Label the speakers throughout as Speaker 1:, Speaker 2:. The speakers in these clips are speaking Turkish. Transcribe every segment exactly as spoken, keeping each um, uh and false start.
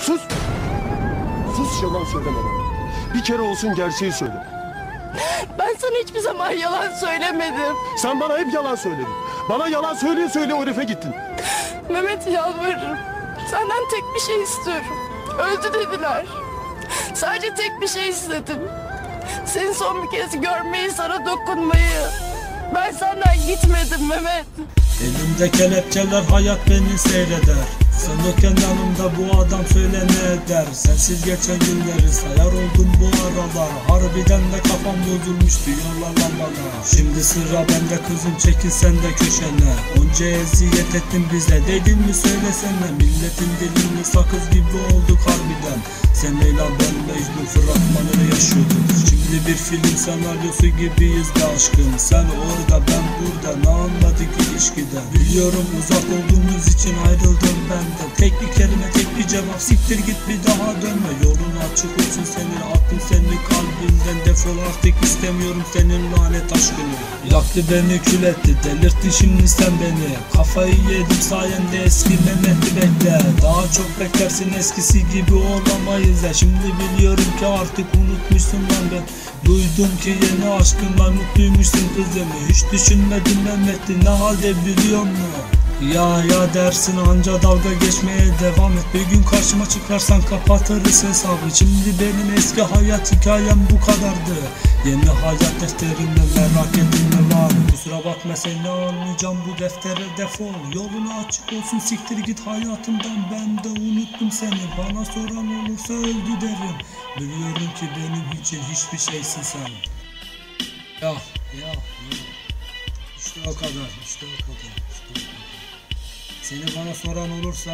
Speaker 1: Sus. Sus, yalan söyleme bana. Bir kere olsun gerçeği söyle.
Speaker 2: Ben sana hiçbir zaman yalan söylemedim.
Speaker 1: Sen bana hep yalan söyledin. Bana yalan söyleye söyle o herife gittin.
Speaker 2: Mehmet, yalvarırım. Senden tek bir şey istiyorum. Öldü dediler. Sadece tek bir şey istedim. Seni son bir kez görmeyi, sana dokunmayı. Ben senden gitmedim Mehmet.
Speaker 3: Elimde kelepçeler, hayat beni seyreder. Sen yokken yanımda bu adam söyle ne eder? Sensiz geçen günleri sayar oldum bu aralar. Harbiden de kafam bozulmuş diyorlar lan bana. Şimdi sıra bende kızım, çekil sen de köşene. Onca eziyet ettin bize, dedin mi söylesene. Milletin dilini sakız gibi olduk harbiden. Sen Leyla, ben Mecnun, fragmanını yaşıyorduk. Şimdi bir film senaryosu gibiyiz de aşkım. Sen orada, ben burada, ne anladık ilişkiden? Biliyorum uzak olduğumuz için ayrıldım ben de. Tek bir kelime, tek bir cevap, siktir git bir daha dönme. Yolun açık olsun senin, aklın senin kalbinden. Defol artık, istemiyorum senin lanet aşkını. Yaktı beni, kül etti, delirttin şimdi sen beni. Kafayı yedim sayende, eski Mehmet'i bekle. Daha çok beklersin, eskisi gibi olamayız ya. Şimdi biliyorum ki artık unutmuşsun lan ben. Duydum ki yeni aşkınla mutluymuşsun kızım. Hiç düşünmedim Mehmet'i ne halde biliyor musun? Ya ya dersin anca dalga geçmeye devam et. Bir gün karşıma çıkarsan kapatırız hesabı. Şimdi benim eski hayat hikayem bu kadardı. Yeni hayat defterimde merak ettim ne var? Kusura bakma seni almayacağım bu deftere, defol. Yolunu açık olsun, siktir git hayatımdan, ben de unuttum seni. Bana soran olursa öldü derim. Biliyorum ki benim için hiçbir şeysin sen. Ya ya ya. İşte o kadar, işte o kadar, işte o kadar. Seni bana soran olursa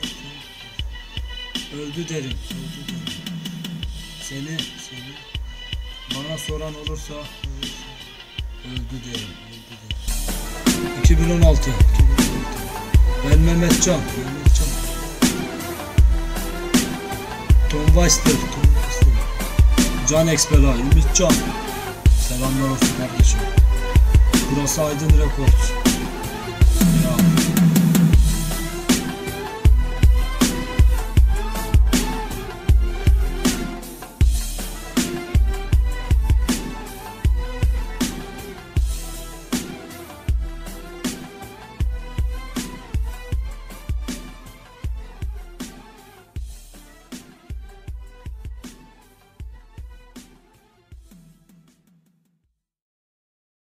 Speaker 3: öldü derim, öldü derim. Seni, seni bana soran olursa öldü derim, öldü derim. iki bin on altı Ben Mehmetcan, Mehmetcan. Tom Weister, Tom Weister. Can Expela, Ümit Can. Selamlar olsun kardeşim. Burası Aydın Records.